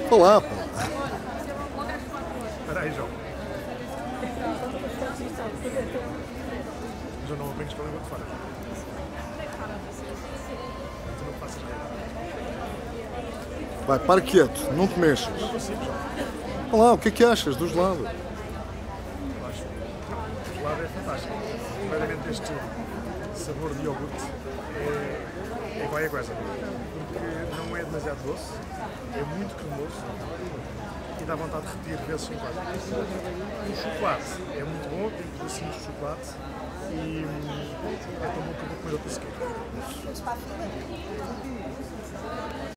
Olá, pô. Espera aí, João. João, não brinques com a língua de fora. Tu não faças nada. Vai, para quieto, não te mexas. Não consigo, João. Olá, o que é que achas do gelado? Eu acho. O gelado é fantástico. Primeiramente, este sabor de iogurte é qualquer coisa. Porque não é demasiado doce, é muito cremoso e dá vontade de repetir vezes 5 quatro. O chocolate é muito bom, tem pedacinhos de chocolate e é tão bom que eu vou comer outro sequer.